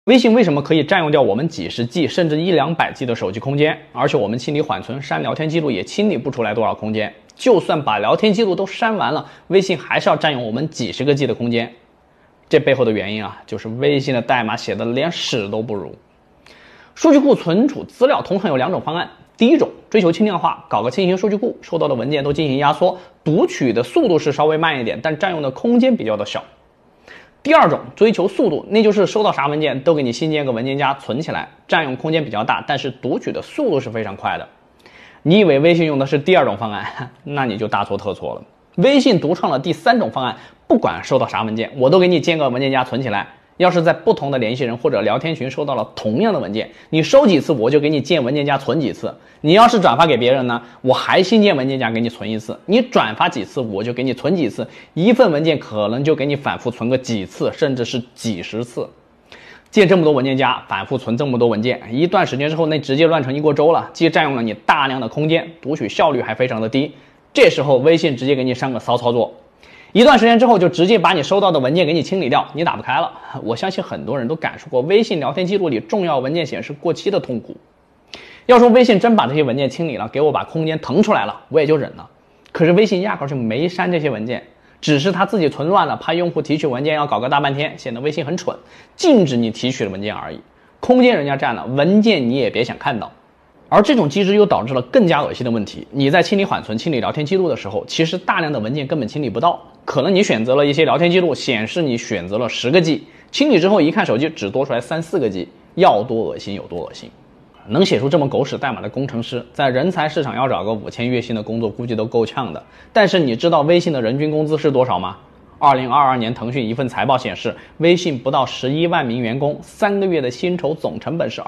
微信为什么可以占用掉我们几十 G 甚至100-200 G 的手机空间，而且我们清理缓存、删聊天记录也清理不出来多少空间？就算把聊天记录都删完了，微信还是要占用我们几十个 G 的空间。这背后的原因啊，就是微信的代码写的连屎都不如。数据库存储资料通常有2种方案，第一种追求轻量化，搞个轻型数据库，收到的文件都进行压缩，读取的速度是稍微慢一点，但占用的空间比较的小。第二种追求速度，那就是收到啥文件都给你新建个文件夹存起来，占用空间比较大，但是读取的速度是非常快的。你以为微信用的是第二种方案，那你就大错特错了。微信独创了第3种方案，不管收到啥文件，我都给你建个文件夹存起来。要是在不同的联系人或者聊天群收到了同样的文件，你收几次我就给你建文件夹存几次。你要是转发给别人呢，我还新建文件夹给你存一次。你转发几次我就给你存几次，一份文件可能就给你反复存个几次，甚至是几十次。建这么多文件夹，反复存这么多文件，一段时间之后那直接乱成一锅粥了，既占用了你大量的空间，读取效率还非常的低。这时候微信直接给你上个骚操作，一段时间之后就直接把你收到的文件给你清理掉，你打不开了。我相信很多人都感受过微信聊天记录里重要文件显示过期的痛苦。要说微信真把这些文件清理了，给我把空间腾出来了，我也就忍了。可是微信压根就没删这些文件，只是他自己存乱了，怕用户提取文件要搞个大半天，显得微信很蠢，禁止你提取的文件而已。空间人家占了，文件你也别想看到。而这种机制又导致了更加恶心的问题，你在清理缓存、清理聊天记录的时候，其实大量的文件根本清理不到。可能你选择了一些聊天记录，显示你选择了10个 G， 清理之后一看手机只多出来3-4个 G， 要多恶心有多恶心。能写出这么狗屎代码的工程师，在人才市场要找个5000月薪的工作估计都够呛的。但是你知道微信的人均工资是多少吗？2022年腾讯一份财报显示，微信不到11万名员工，3个月的薪酬总成本是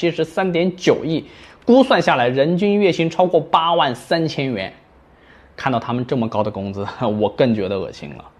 273.9亿，估算下来人均月薪超过8万3000元。看到他们这么高的工资，我更觉得恶心了。